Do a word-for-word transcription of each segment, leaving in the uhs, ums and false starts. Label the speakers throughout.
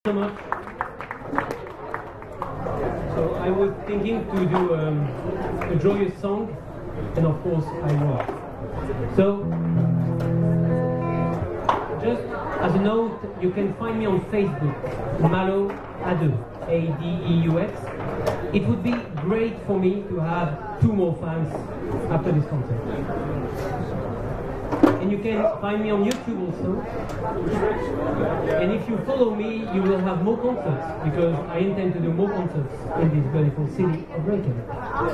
Speaker 1: So much. So I was thinking to do um, a joyous song, and of course I won't. So just as a note, you can find me on Facebook, Malo Adeux, A D E U X. It would be great for me to have two more fans after this concert. And you can find me on YouTube also. And if you follow me, you will have more concerts, because I intend to do more concerts in this beautiful city of Reykjavik.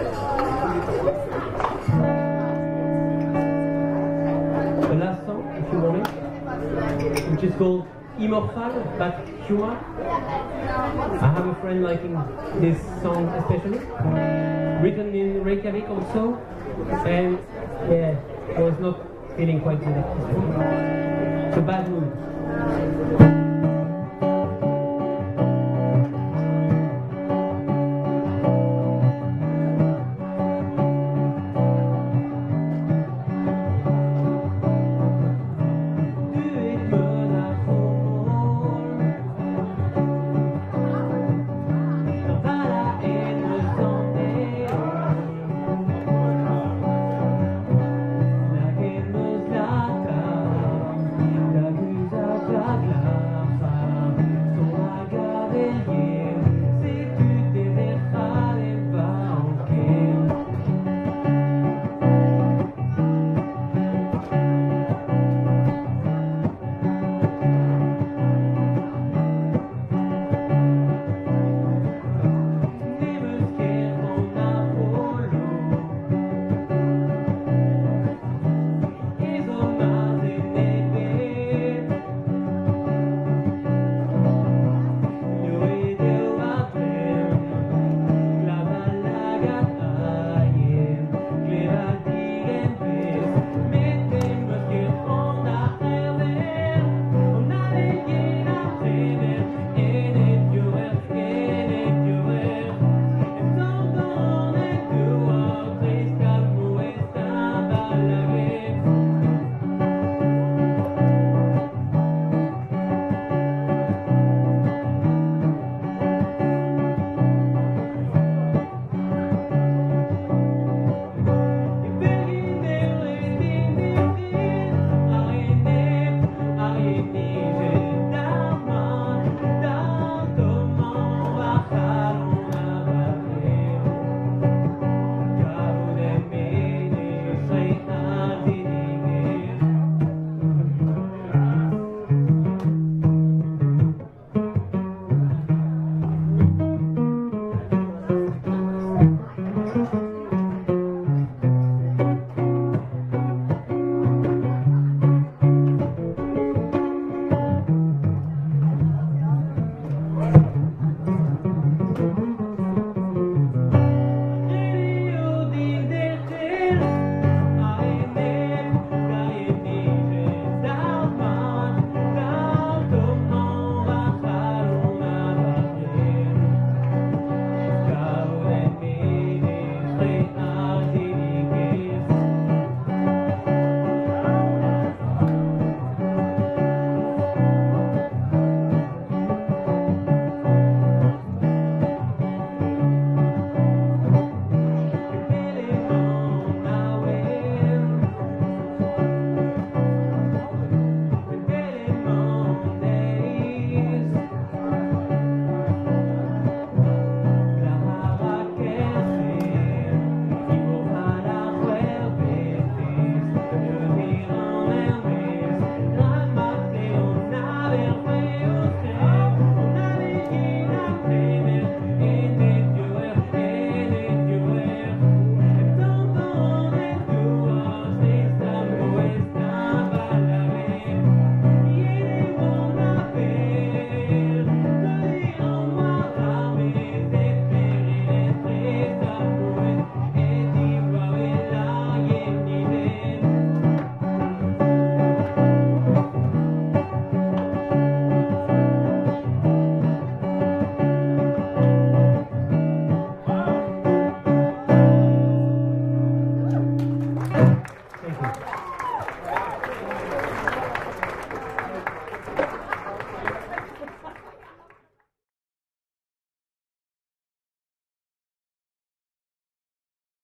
Speaker 1: The last song, if you want it, which is called Immortal but Human. I have a friend liking this song especially. Written in Reykjavik also. And yeah, I was not feeling quite good at this point. It's a bad mood.